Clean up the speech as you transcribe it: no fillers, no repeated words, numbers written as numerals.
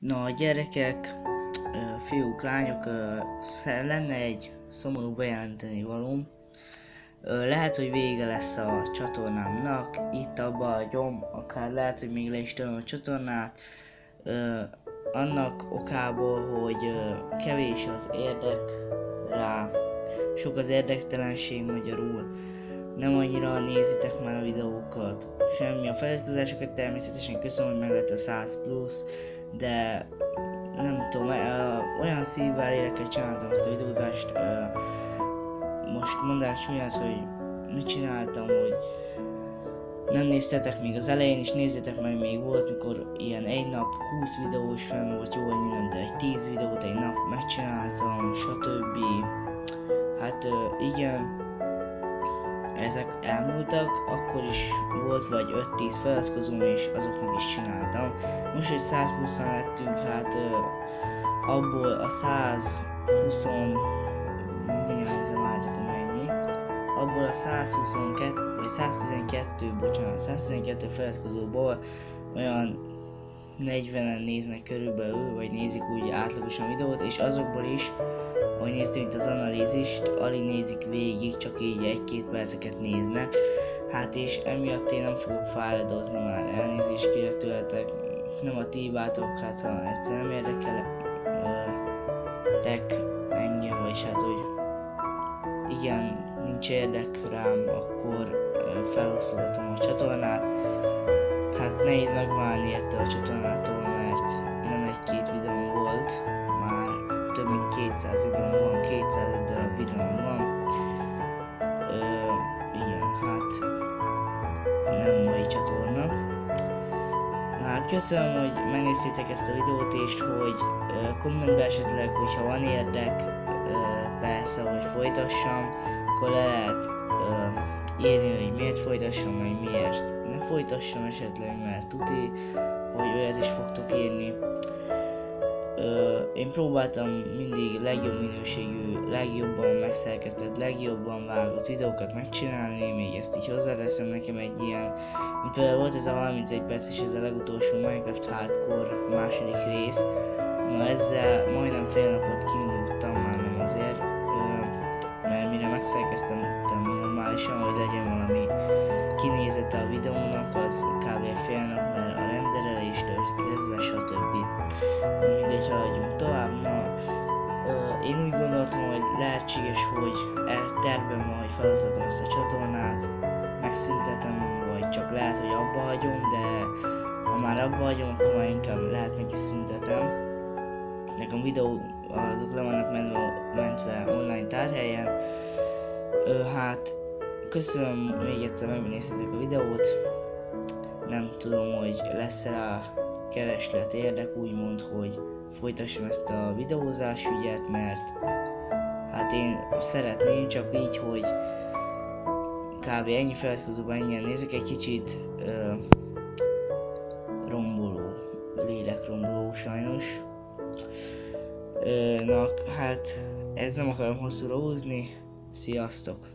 Na gyerekek, fiúk, lányok, lenne egy szomorú bejelenteni valóm. Lehet, hogy vége lesz a csatornámnak, itt abba hagyom, akár lehet, hogy még le is töröm a csatornát. Annak okából, hogy kevés az érdek rá, sok az érdektelenség magyarul. Nem annyira nézitek már a videókat, semmi a feliratkozásokat, természetesen köszönöm, hogy meg lett a 100 plusz, de nem tudom, olyan szívvel, lélekkel csináltam ezt a videózást. Most mondás csúnyát, hogy mit csináltam, hogy nem néztetek még az elején is, nézzétek meg, még volt, mikor ilyen egy nap 20 videós fenn volt, jó, nem, de egy 10 videót egy nap megcsináltam, stb. Hát igen, ezek elmúltak, akkor is volt vagy 5-10 feliratkozóm, és azoknak is csináltam. Most, hogy 100 pluszan lettünk, hát abból a 120, mindjárt nézem át, akkor mennyi, abból a 112 feliratkozóból olyan 40-en néznek körülbelül, vagy nézik úgy átlagosan videót, és azokból is, ahogy néztem itt az analízist, alig nézik végig, csak így 1-2 perceket néznek. Hát és emiatt én nem fogok fáradozni már, elnézést kérek tőletek, nem a ti hibátok, hát ha egyszer nem érdekel engem, vagyis hát hogy igen, nincs érdek rám, akkor felosztogatom a csatornát. Hát nehéz megválni ettől a csatornától, mert nem 1-2 videóm volt, már több mint 200 videóm van, 205 darab videóm van. Igen, hát nem mai csatorna. Na hát köszönöm, hogy megnéztétek ezt a videót, és hogy kommentbe esetleg, hogyha van érdek, persze, hogy folytassam, akkor le lehet írni, hogy miért folytassam, meg miért ne folytassam esetleg, mert tuti, hogy olyat is fogtok írni. Én próbáltam mindig legjobb minőségű, legjobban megszerkesztett, legjobban vágott videókat megcsinálni, még ezt így hozzáteszem, nekem egy ilyen, mint például volt ez a 31 perc, és ez a legutolsó Minecraft Hardcore második rész. Na ezzel majdnem fél napot kínlódtam, már nem azért, mert mire megszerkeztem normálisan, hogy legyen valami kinézete a videónak, az kb. Fél nap, mert a renderelést közben, stb. Mindegy, haladjunk tovább. Na, én úgy gondoltam, hogy lehetséges, hogy tervben van, hogy feloszlatom ezt a csatornát, megszüntetem, vagy csak lehet, hogy abba hagyom, de ha már abba hagyom, akkor már inkább lehet meg is szüntetem. Nekem videó azok le vannak mentve online tárhelyen. Hát köszönöm még egyszer, megnéztétek a videót. Nem tudom, hogy lesz rá kereslet, érdek, úgymond, hogy folytassam ezt a videózás ügyet, mert hát én szeretném, csak így, hogy kb. Ennyi feliratkozóban ennyien nézek, egy kicsit romboló, lélekromboló sajnos. Na hát ez nem akarom hosszúra húzni, sziasztok!